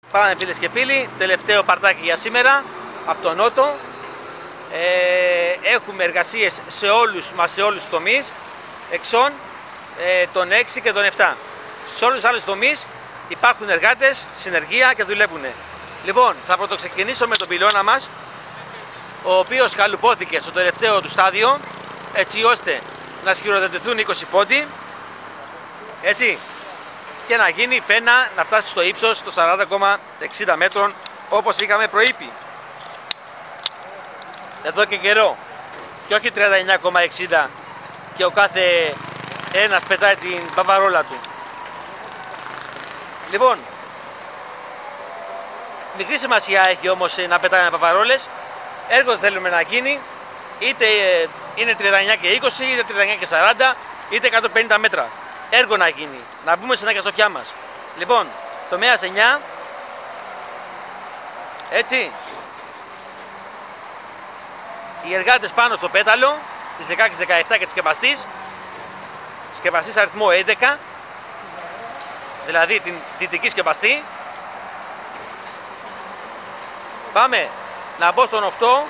Πάμε φίλες και φίλοι, τελευταίο παρτάκι για σήμερα από τον Νότο. Έχουμε εργασίες σε όλους τους τομείς, εξών τον 6 και τον 7. Σε όλους τους άλλους τομείς υπάρχουν εργάτες, συνεργεία και δουλεύουν. Λοιπόν, θα πρωτοξεκινήσω με τον πυλώνα μας, ο οποίος καλουπώθηκε στο τελευταίο του στάδιο, έτσι ώστε να σκυροδετηθούν 20 πόντι, έτσι, και να γίνει η πένα να φτάσει στο ύψος των 40,60 μέτρων όπως είχαμε προείπει εδώ και καιρό, και όχι 39,60 και ο κάθε ένας πετάει την παπαρόλα του. Λοιπόν, μικρή σημασία έχει όμως να πετάμε παπαρόλες. Έργο θέλουμε να γίνει, είτε είναι 39 και 20, είτε 39 και 40, είτε 150 μέτρα. Έργο να γίνει, να μπούμε στην αγκαστοφιά μας. Λοιπόν, τομέας 9, έτσι, οι εργάτες πάνω στο πέταλο της 16-17 και της σκεπαστής αριθμό 11, δηλαδή την δυτική σκεπαστή. Πάμε να μπω στον 8.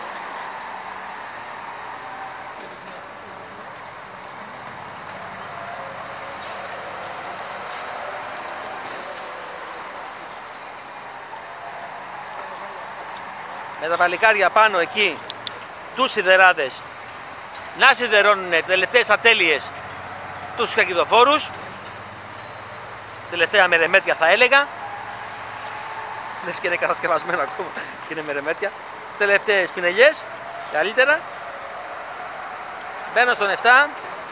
Με τα παλικάρια πάνω εκεί, τους σιδεράδες, να σιδερώνουν τελευταίες ατέλειες τους κακιδοφόρους, τελευταία μερεμέτια θα έλεγα, λες και είναι κατασκευασμένο ακόμα και είναι μερεμέτια, τελευταίες πινελιές, καλύτερα. Μπαίνω στον 7.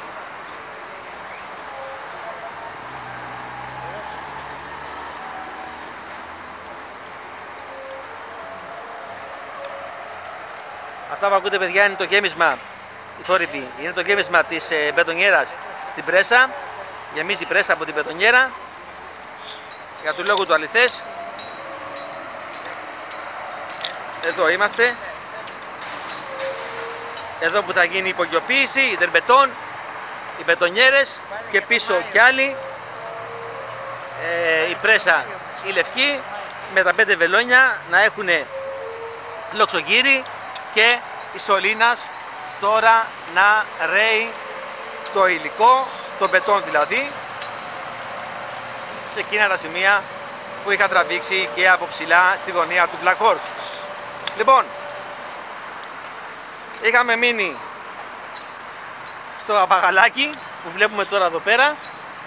Αυτά που ακούτε, παιδιά, είναι το γέμισμα, είναι το γέμισμα της μπετονιέρας στην πρέσα. Γεμίζει η πρέσα από την μπετονιέρα, για του λόγου του αληθές. Εδώ είμαστε, εδώ που θα γίνει η υπογειοποίηση, η τερμπετόν, οι μπετονιέρες και πίσω κι άλλοι, η πρέσα η λευκή με τα 5 βελόνια να έχουν λοξογύρι και η σωλήνας τώρα να ρέει το υλικό, το μπετόν δηλαδή, σε εκείνα τα σημεία που είχα τραβήξει και από ψηλά στη γωνία του Black Horse. Λοιπόν, είχαμε μείνει στο απαγαλάκι που βλέπουμε τώρα εδώ πέρα.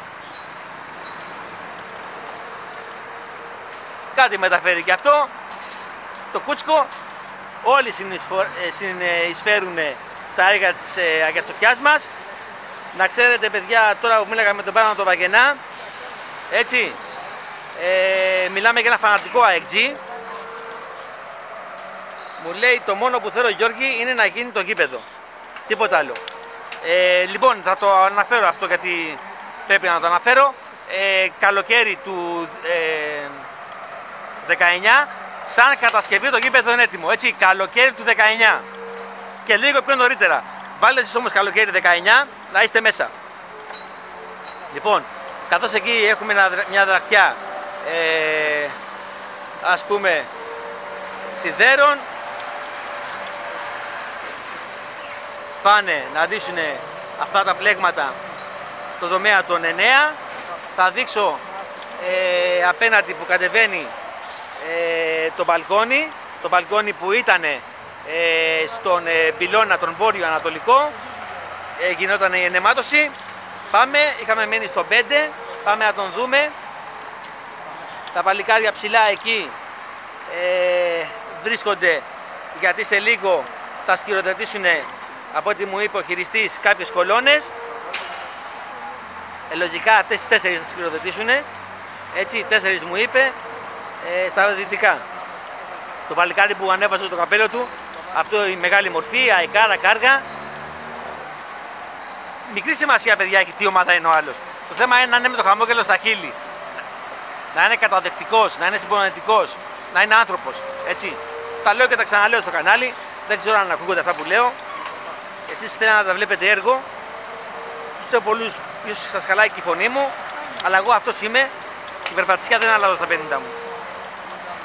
Κάτι μεταφέρει και αυτό, το κούτσκο. Όλοι συνεισφέρουν στα έργα της αγκαστοφιάς μας. Να ξέρετε, παιδιά, τώρα που μίλαγα με τον Πάνο τον Βαγγενά, έτσι, μιλάμε για ένα φανατικό AEG. Μου λέει το μόνο που θέλω, Γιώργη, είναι να γίνει το γήπεδο, τίποτα άλλο. Λοιπόν, θα το αναφέρω αυτό γιατί πρέπει να το αναφέρω. Καλοκαίρι του 19, σαν κατασκευή το γήπεδο είναι έτοιμο, έτσι, καλοκαίρι του 19 και λίγο πιο νωρίτερα. Βάλτε εσείς όμως καλοκαίρι 19 να είστε μέσα. Λοιπόν, καθώς εκεί έχουμε μια δραχτιά, ας πούμε, σιδέρων, πάνε να ντύσουν αυτά τα πλέγματα το τομέα των 9. Θα δείξω απέναντι που κατεβαίνει το μπαλκόνι που ήταν στον πυλώνα τον βόρειο ανατολικό, γινόταν η ενεμάτωση. Πάμε, είχαμε μείνει στο 5, πάμε να τον δούμε. Τα παλικάρια ψηλά εκεί βρίσκονται, γιατί σε λίγο θα σκυροδετήσουν, από ό,τι μου είπε ο χειριστής, κάποιες κολόνες. Λογικά αυτές τις 4 θα σκυροδετήσουν, έτσι, 4 μου είπε, στα δυτικά. Το παλικάρι που ανέβασε το καπέλο του, αυτό η μεγάλη μορφή, αεκάρα, κάργα. Μικρή σημασία, παιδιά, έχει τι ομάδα είναι ο άλλος. Το θέμα είναι να είναι με το χαμόγελο στα χείλη, να είναι καταδεκτικός, να είναι συμπονετικός, να είναι άνθρωπος, έτσι. Τα λέω και τα ξαναλέω στο κανάλι, δεν ξέρω αν ακούγονται αυτά που λέω. Εσείς θέλετε να τα βλέπετε έργο, στους πολλούς ίσως σας χαλάει και η φωνή μου, αλλά εγώ αυτός είμαι και η περπατησιά δεν αλλάζω στα 50 μου.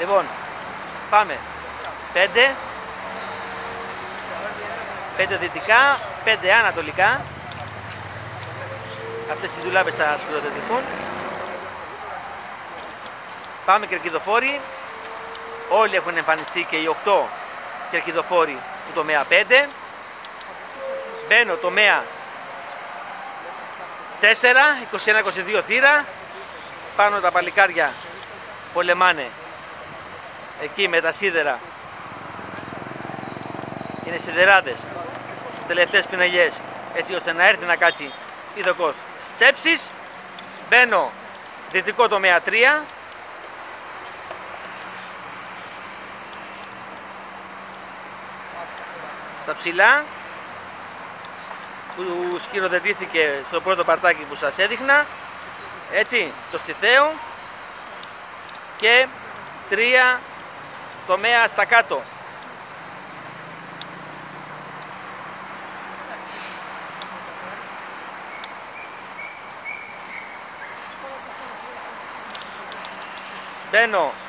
Λοιπόν, πάμε. 5 δυτικά, 5 ανατολικά. Αυτές οι δουλάπες θα σκηνοθετηθούν. Πάμε κερκιδοφόροι. Όλοι έχουν εμφανιστεί και οι 8 κερκιδοφόροι του τομέα 5. Μπαίνω τομέα 4, 21-22 θύρα. Πάνω τα παλικάρια πολεμάνε εκεί με τα σίδερα. Είναι σιδεράδες, τελευταίες πινελιές, έτσι ώστε να έρθει να κάτσει είδωκος στέψης. Μπαίνω δυτικό τομέα 3. Στα ψηλά που σκηνοθετήθηκε στο πρώτο παρτάκι που σας έδειχνα, έτσι, το στιθαίο, και 3 τομέα στα κάτω. Μπαίνω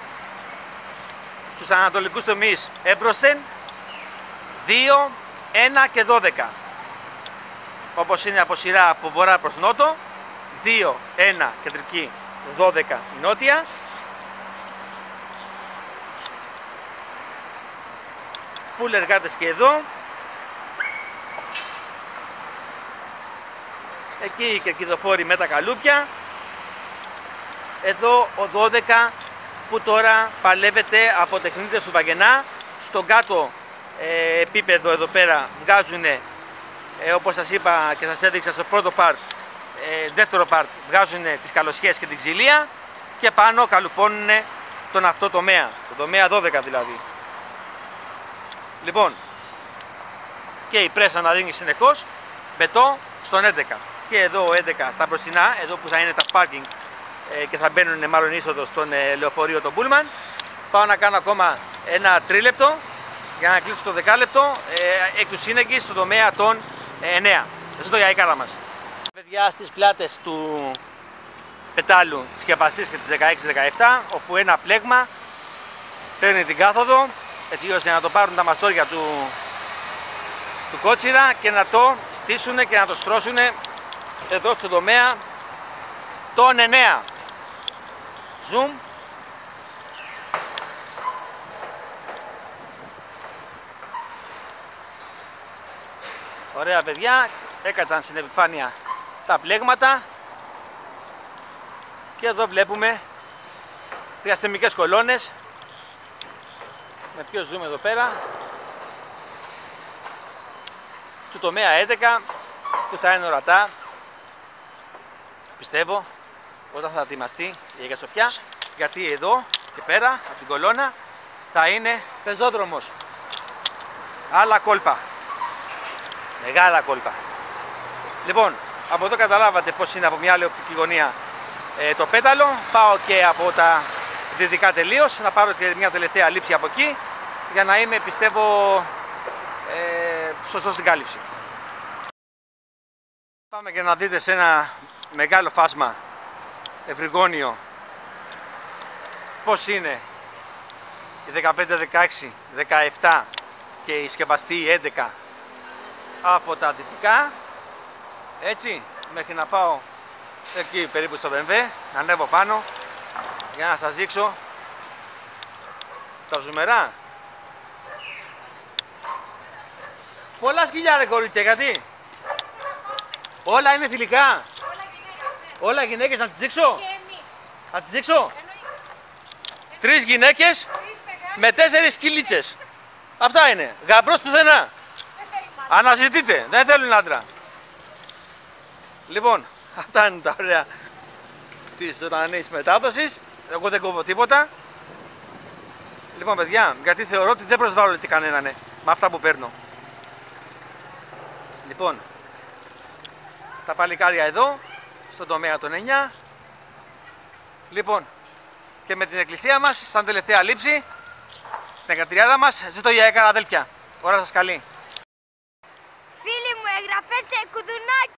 στους ανατολικούς τομείς έμπροσθεν 2, 1 και 12. Όπως είναι από σειρά από βορρά προς νότο. 2, 1 κεντρική, 12 η νότια. Φουλ εργάτες και εδώ. Εκεί οι κερκιδοφόροι με τα καλούπια. Εδώ ο 12 που τώρα παλεύεται από τεχνίτες του Βαγγενά. Στον κάτω επίπεδο εδώ πέρα βγάζουν, όπως σας είπα και σας έδειξα στο πρώτο part, δεύτερο part, βγάζουν τις καλοσιές και την ξυλία, και πάνω καλουπώνουν τον αυτό τομέα, το τομέα 12 δηλαδή. Λοιπόν, και η πρέσα να ρίχνει συνεχώς μπετό στον 11. Και εδώ ο 11 στα μπροστινά, εδώ που θα είναι τα πάρκινγκ και θα μπαίνουν μάλλον είσοδο στον λεωφορείο το Pullman. Πάω να κάνω ακόμα ένα τρίλεπτο για να κλείσω το δεκάλεπτο εκ του σύνεγγυς στο τομέα των 9. Εδώ για η κάρα μας. Παιδιά, στις πλάτες του πετάλου της σκεπαστής και της 16-17, όπου ένα πλέγμα παίρνει την κάθοδο, έτσι ώστε να το πάρουν τα μαστόρια του κότσιρα και να το στήσουν και να το στρώσουν εδώ στο τομέα των 9. Zoom. Ωραία παιδιά, έκατσαν στην επιφάνεια τα πλέγματα και εδώ βλέπουμε διαστημικές κολόνες. Με ποιο zoom εδώ πέρα του τομέα 11 που θα είναι ορατά, πιστεύω, όταν θα ετοιμαστεί η εγκαταστοφιά, γιατί εδώ και πέρα από την κολόνα θα είναι πεζόδρομος. Άλλα κόλπα, μεγάλα κόλπα. Λοιπόν, από εδώ καταλάβατε πως είναι από μια άλλη οπτική γωνία το πέταλο. Πάω και από τα δυτικά τελείως, να πάρω και μια τελευταία λήψη από εκεί για να είμαι, πιστεύω, σωστός στην κάλυψη. Πάμε και να δείτε σε ένα μεγάλο φάσμα ευρυγόνιο πως είναι η 15, 16, 17 και η σκεπαστή 11 από τα δυτικά, έτσι, μέχρι να πάω εκεί περίπου στο BMW, να ανέβω πάνω για να σας δείξω τα ζουμερά. Πολλά σκυλιά ρε κορίτσια, γιατί? Όλα είναι θηλυκά. Όλα γυναίκες, να τις δείξω. Και εμείς. Να τις δείξω. 3 γυναίκες με 4 σκυλίτσες. Αυτά είναι. Γαμπρός πουθενά. Αναζητείτε. Δεν θέλουν άντρα. Λοιπόν, αυτά είναι τα ωραία της ζωντανής μετάδοσης. Εγώ δεν κόβω τίποτα. Λοιπόν παιδιά, γιατί θεωρώ ότι δεν προσβάλλω κανέναν με αυτά που παίρνω. Λοιπόν, τα παλικάρια εδώ, στον τομέα των 9. Λοιπόν, και με την εκκλησία μας, σαν τελευταία λήψη, την εγκατριάδα μας, ζήτω για έκανα αδέλφια. Ώρα σας καλή. Φίλοι μου, εγγραφές και κουδουνάκι.